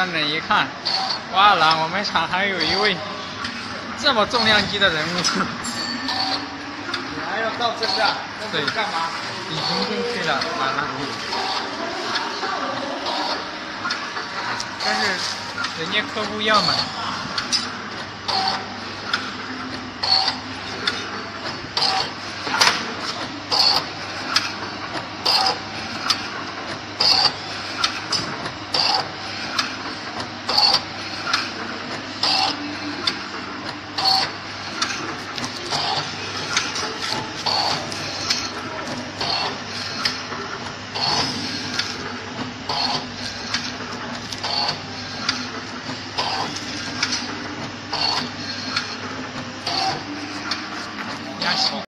关人一看，哇啦，我们场还有一位这么重量级的人物。 你还要到这个？ 对， 干嘛？ 已经进去了，完了。但是人家客户要买。